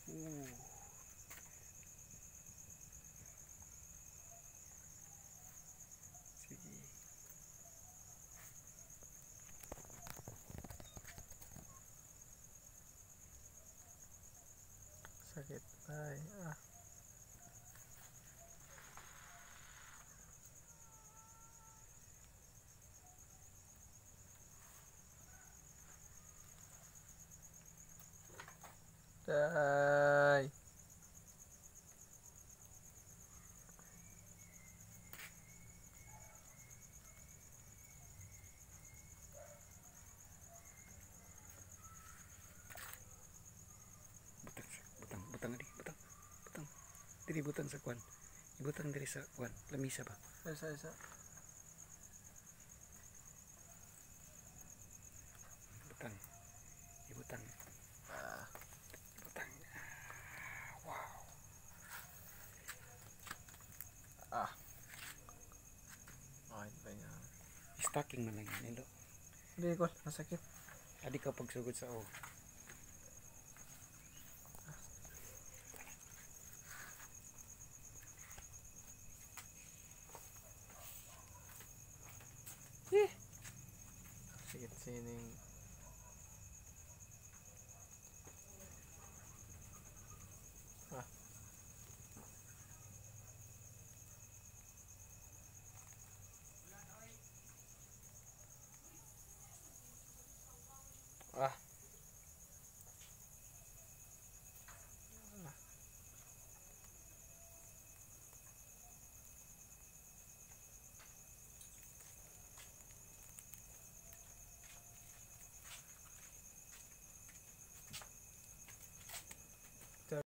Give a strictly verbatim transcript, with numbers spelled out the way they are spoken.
Uh. Sige. Sakit. Ay, ah. Day. Butang, butang, butang di, butang, butang. Diri butang sa kuan. Ibutang diri sa kuan. Lamisa ba? Isa, isa. Butang. Ibutang. Ah. Ibutang. Ah, wow. Ah. Ay, ba yan? Stocking man lang yan, Elo. Hindi ko, masakit. Adi ka pagsugod sa o.